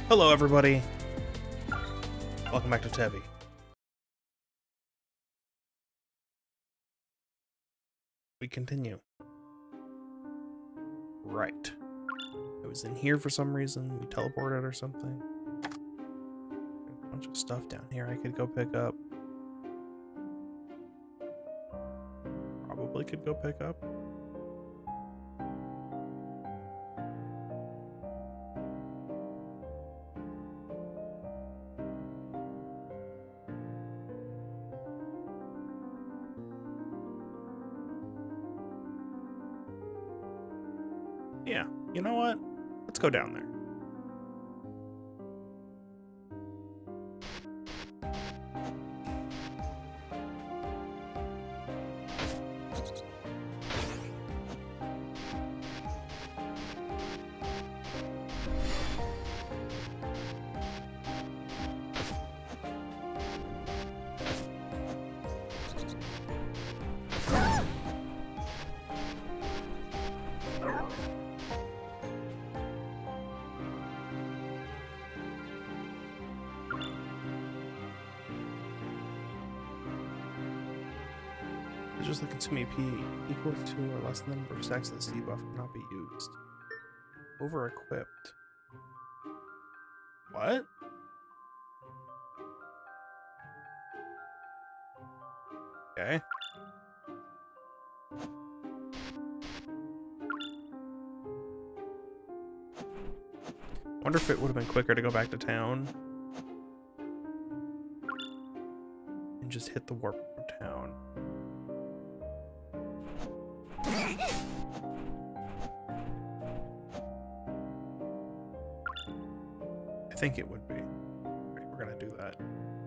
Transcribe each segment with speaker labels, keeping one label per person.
Speaker 1: Hello, everybody. Welcome back to TEVI. We continue. Right. I was in here for some reason. We teleported or something. A bunch of stuff down here I could go pick up. Probably could go pick up. Yeah, you know what? Let's go down there. Just the consuming AP equal to or less than the number of stacks of the debuff cannot be used. Over equipped. What? Okay. Wonder if it would have been quicker to go back to town and just hit the warp from town. I think it would be. Right, we're gonna do that.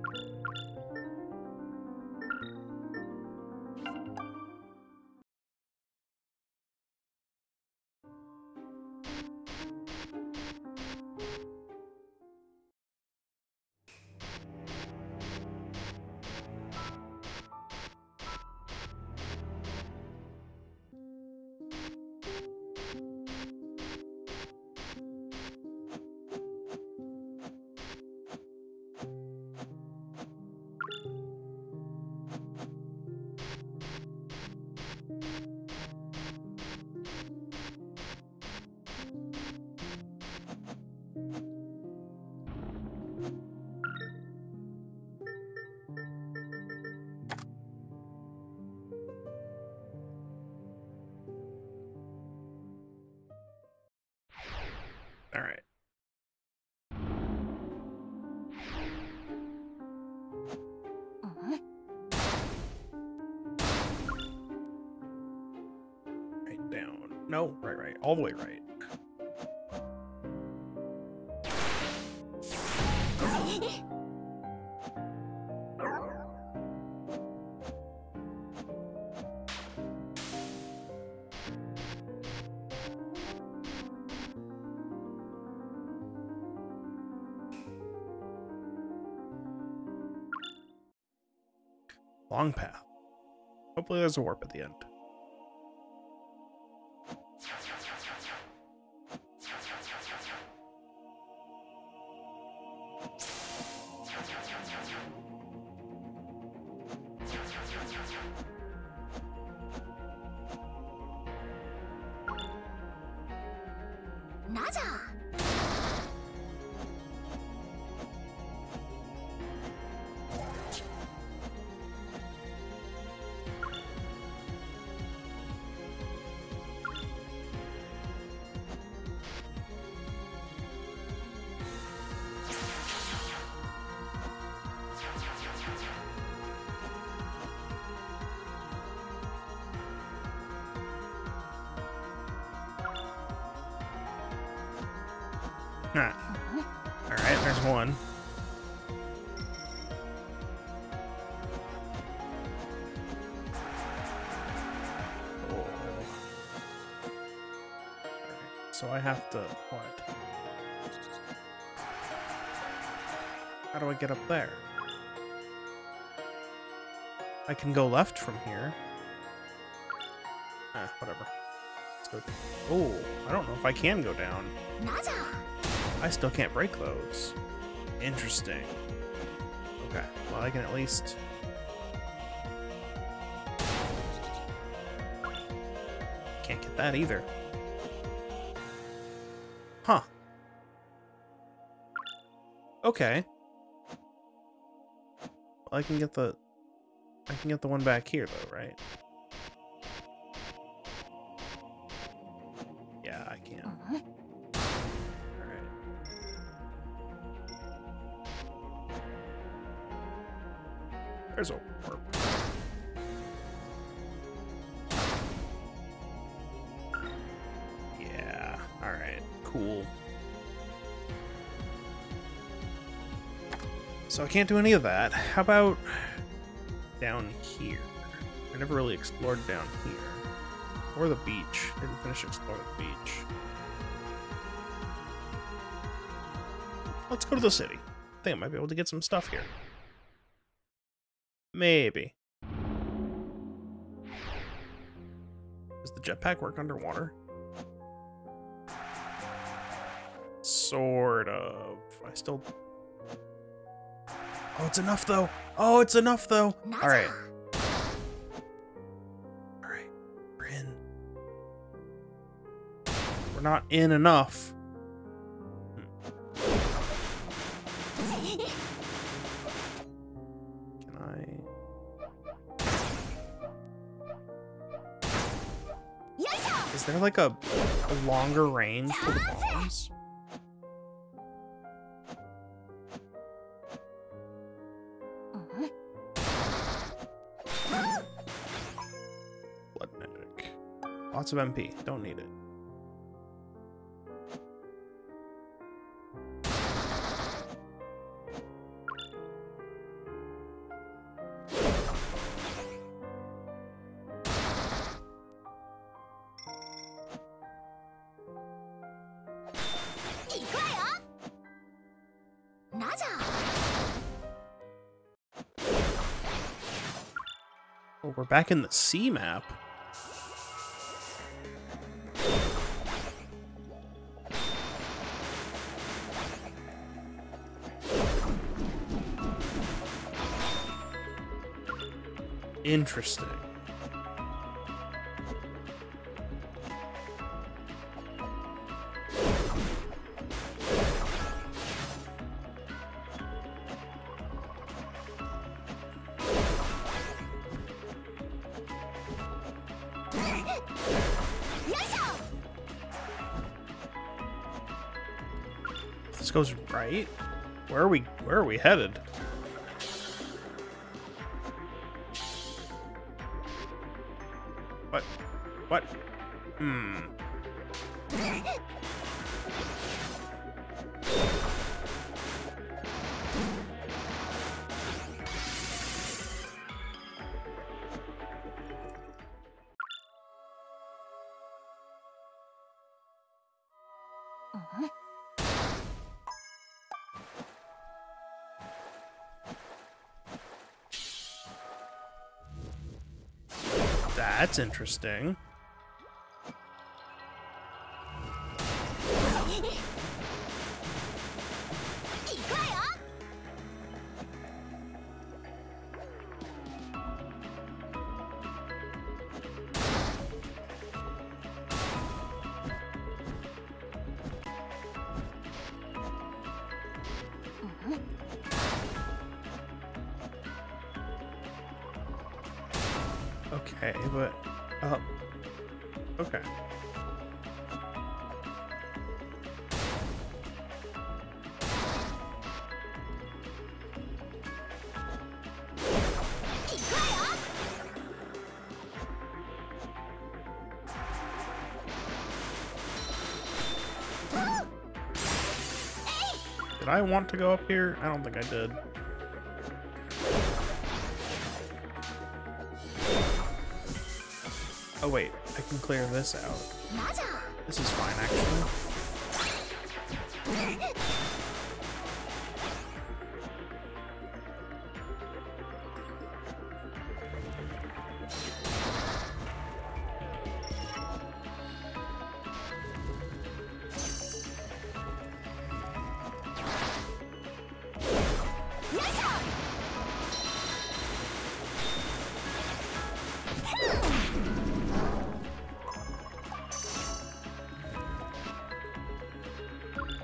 Speaker 1: All right. Right down. No, right. All the way right. Long path. Hopefully there's a warp at the end. Nah. Alright, there's one. Oh. Right, so I have to what? How do I get up there? I can go left from here. Whatever. Let's go. Oh, I don't know if I can go down. I still can't break those. Interesting. Okay, well, I can at least... Can't get that either. Huh. Okay. Well, I can get the one back here though, right? Yeah, I can. Alright. There's a warp. Yeah, alright, cool. So I can't do any of that. How about down here? I never really explored down here. Or the beach. Didn't finish exploring the beach. Let's go to the city. I think I might be able to get some stuff here. Maybe. Does the jetpack work underwater? Sort of. I still... Oh, it's enough though. Oh, it's enough though. All right. All right. We're in. We're not in enough. Can I? Is there like a longer range for the bombs? Blood magic. Lots of MP. Don't need it. Oh, we're back in the sea map. Interesting. This goes right? Where are we headed? What? Hmm. That's interesting. Okay, but okay. Did I want to go up here? I don't think I did. Oh wait, I can clear this out. This is fine, actually.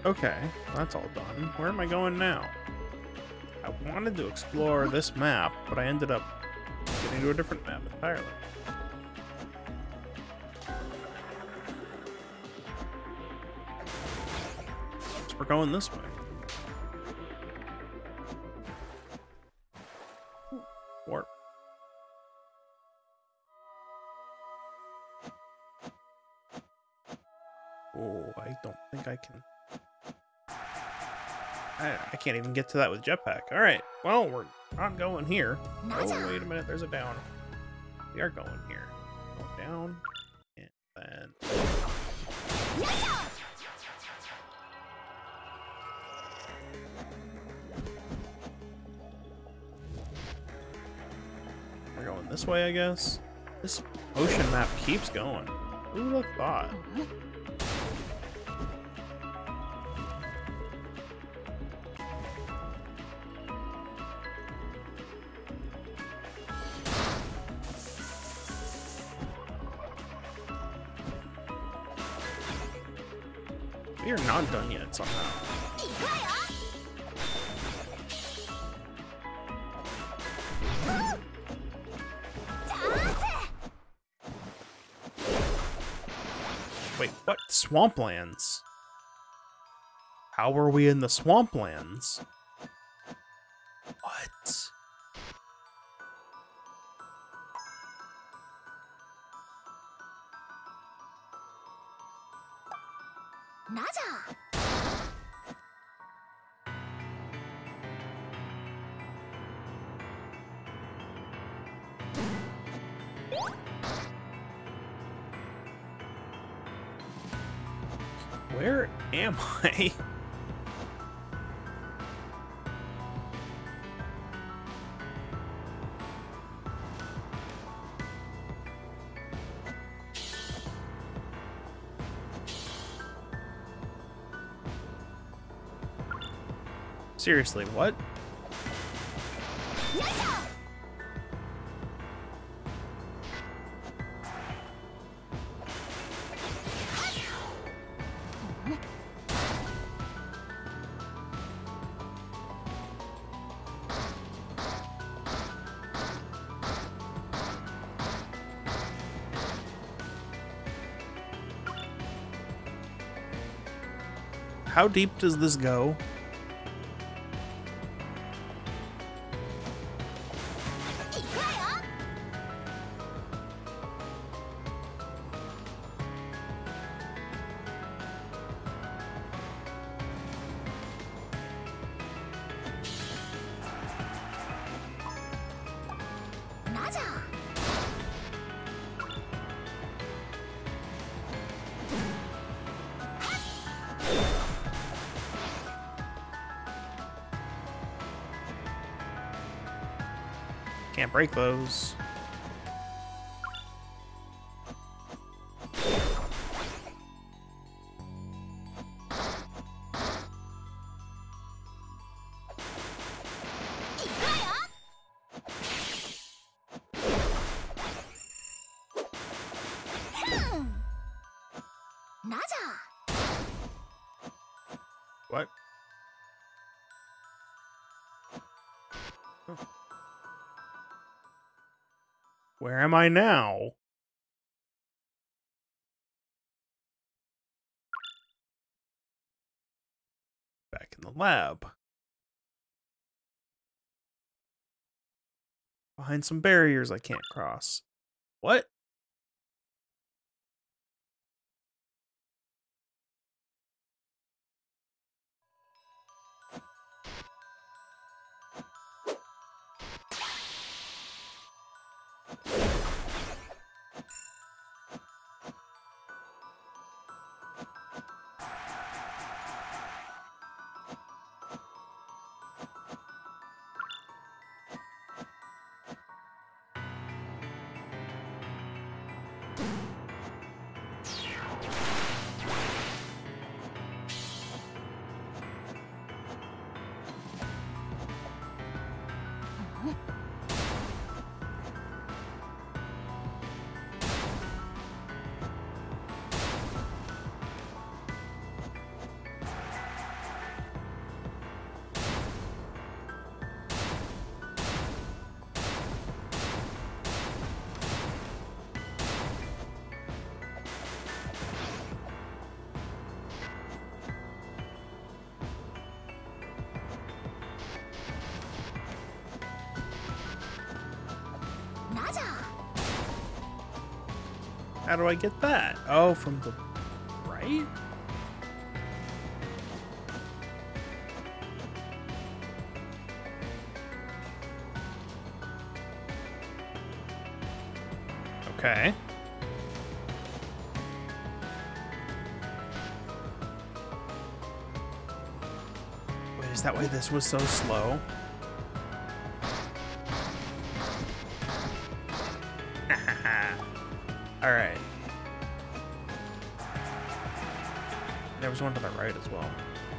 Speaker 1: Okay, that's all done. Where am I going now? I wanted to explore this map, but I ended up getting to a different map entirely. So we're going this way. Warp. Oh, I don't think I can. I can't even get to that with jetpack. All right, well, we're not going here. Oh, wait a minute, there's a down. We are going here. Going down, and then... We're going this way, I guess. This ocean map keeps going. Who would have thought? We are not done yet, somehow. Wait, what? Swamplands? How are we in the swamplands? What? Where am I? Seriously, what? How deep does this go? Can't break those. What? Oh. Where am I now? Back in the lab. Behind some barriers I can't cross. What? How do I get that? Oh, from the right? Okay. Wait, is that why this was so slow? Alright. There was one to the right as well.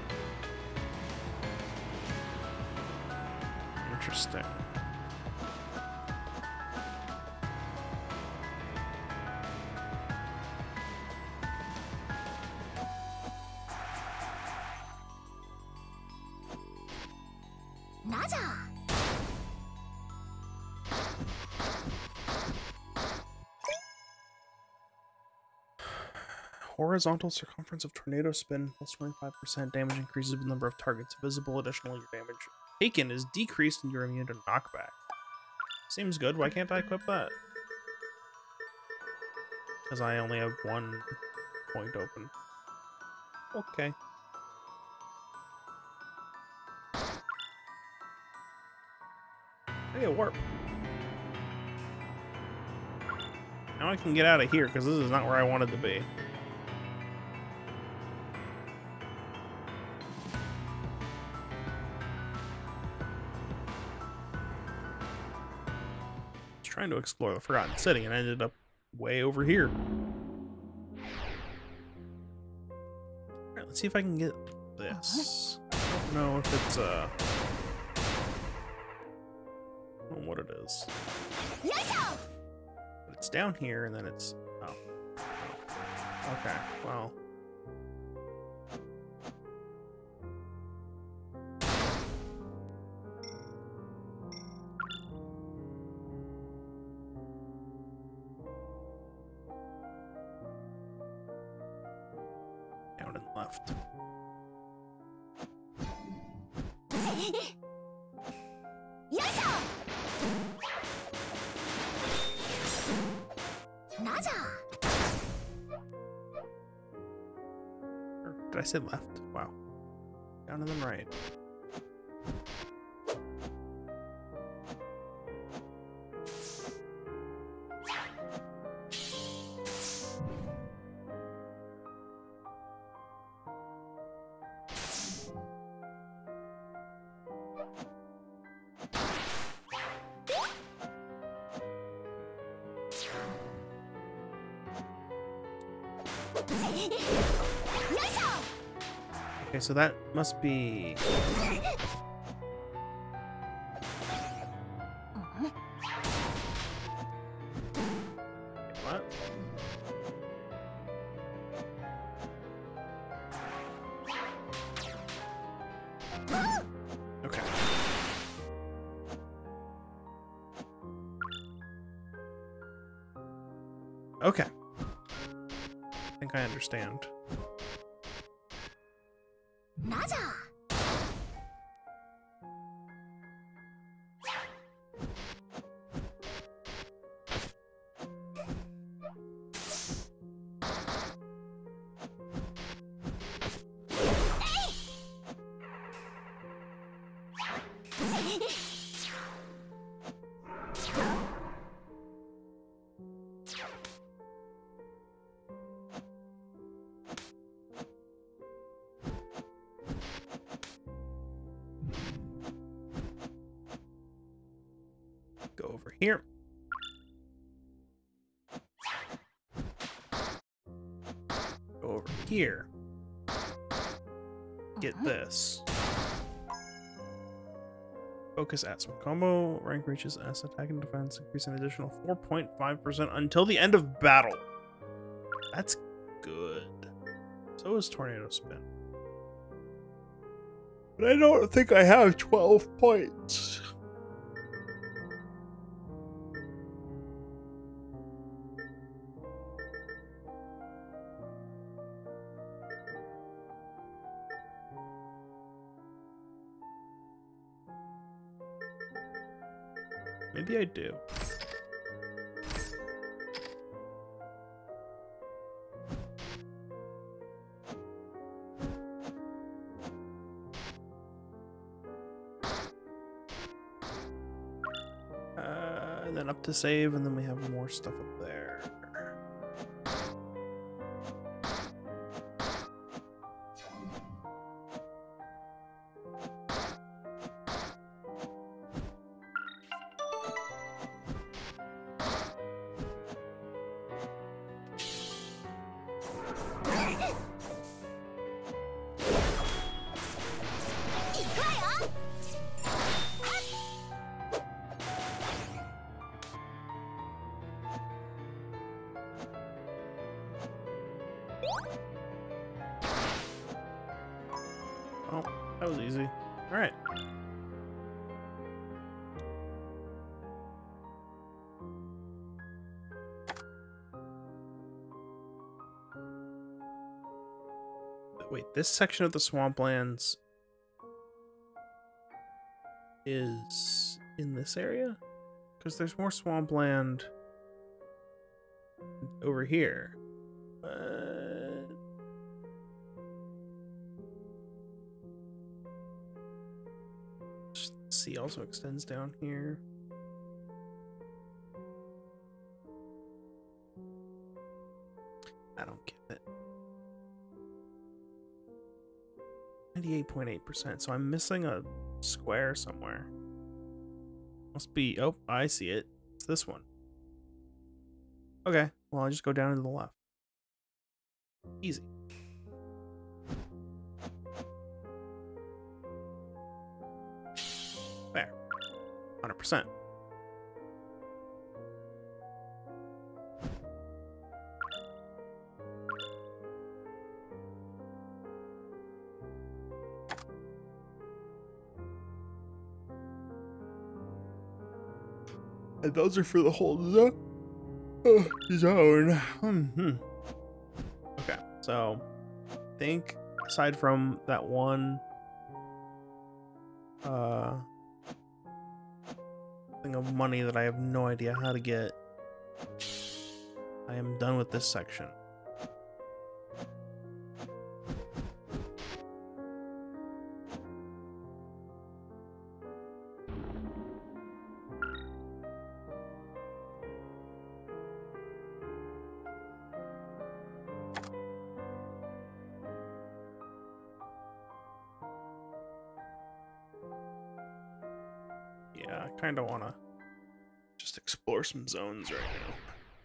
Speaker 1: Interesting. Horizontal circumference of tornado spin plus 25% damage increases the number of targets visible. Additionally, your damage taken is decreased and you're immune to knockback. Seems good. Why can't I equip that? Because I only have one point open. Okay. Hey, a warp. Now I can get out of here because this is not where I wanted to be. Trying to explore the Forgotten City and ended up way over here. Alright, let's see if I can get this. I don't know if it's I don't know what it is. But it's down here and then it's oh. Okay, well. Down and left. Or did I say left? Wow. Down and then right. Okay, so that must be... What? Okay. Okay. I think I understand. Go over here. Go over here. Get this. Focus at some combo. Rank reaches S. Attack and defense. Increase an additional 4.5% until the end of battle. That's good. So is Tornado Spin. But I don't think I have 12 points. Maybe I do. And then up to save, and then we have more stuff up there. Oh, that was easy. All right. Wait, this section of the swamplands is in this area? Because there's more swampland over here. Sea also extends down here. I don't get it. 98.8%. So I'm missing a square somewhere. Must be. Oh, I see it. It's this one. Okay. Well, I'll just go down to the left. Easy. There. 100%. And those are for the whole zone. Okay, so I think aside from that one thing of money that I have no idea how to get, I am done with this section. Yeah, I kind of want to just explore some zones right now.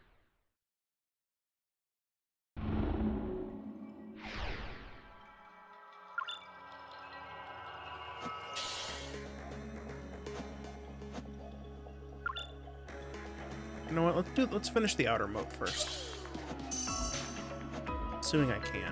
Speaker 1: You know what? Let's finish the outer moat first. Assuming I can.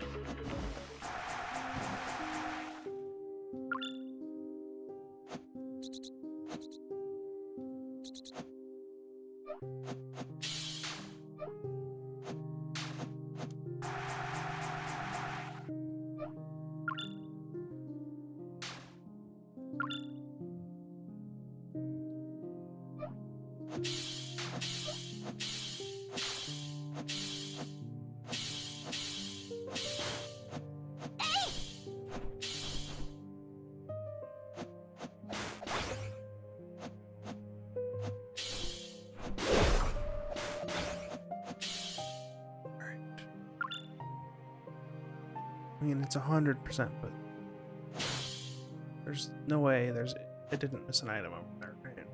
Speaker 1: I mean, it's 100%, but there's no way it didn't miss an item over there, right?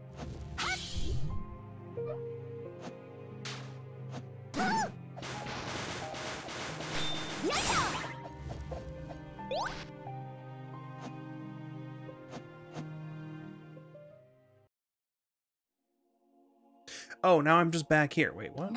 Speaker 1: Oh, now I'm just back here. Wait, what?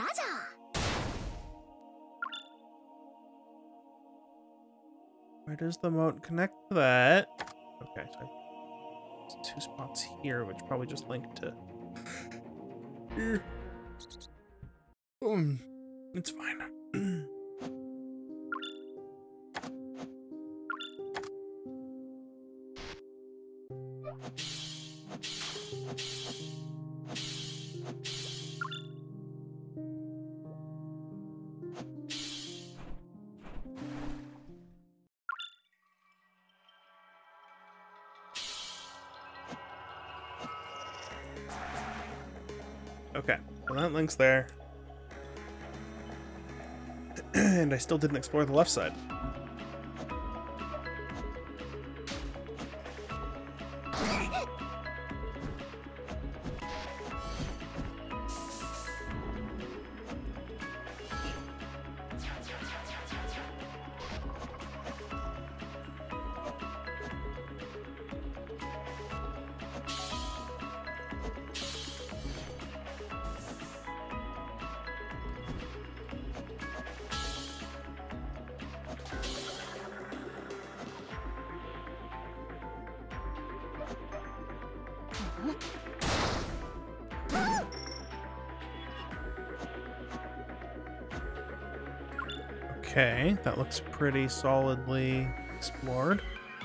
Speaker 1: Where does the moat connect to that? Okay, so there's two spots here, which probably just link to here. It's fine. Okay, well that link's there. And I still didn't explore the left side. Okay, that looks pretty solidly explored.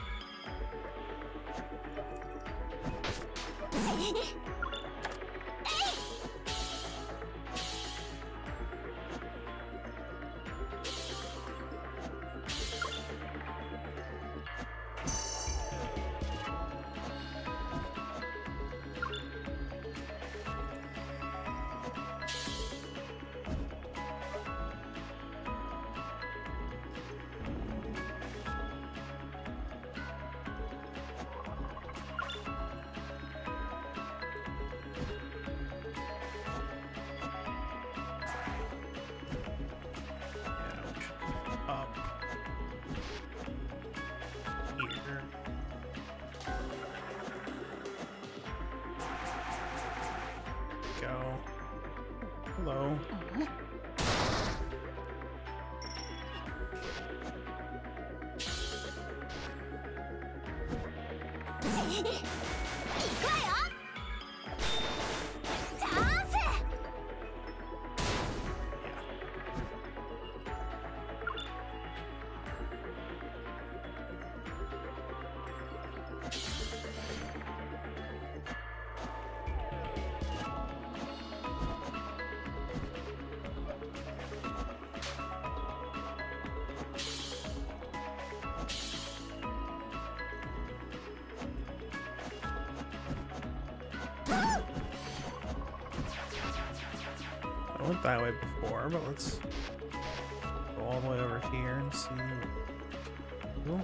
Speaker 1: Hello. I went that way before, but let's go all the way over here and see. Ooh.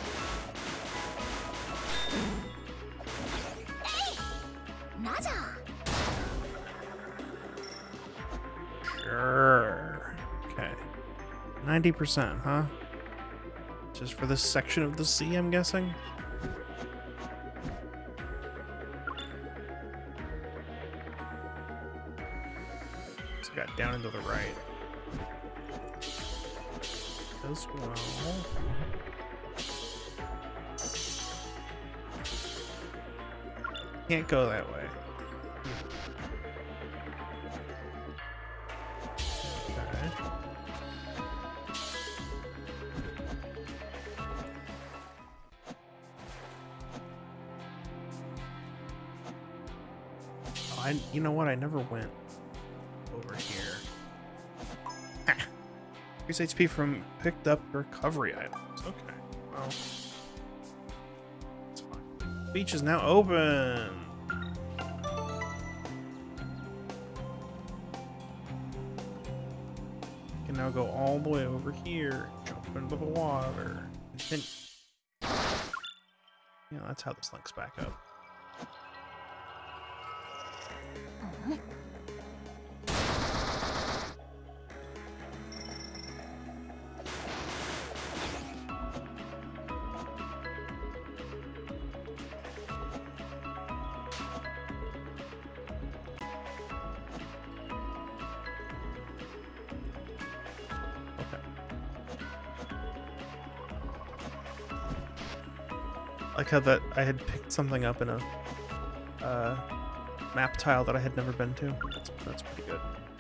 Speaker 1: Sure. Okay. 90%, huh? Just for this section of the sea, I'm guessing? Got down into the right as well. Can't go that way. Okay. Oh, you know what? I never went over here. Increase HP from picked up recovery items. Okay. Well, that's fine. The beach is now open. Can now go all the way over here, jump into the water. And yeah, that's how this links back up. Like how that I had picked something up in a map tile that I had never been to. That's pretty good.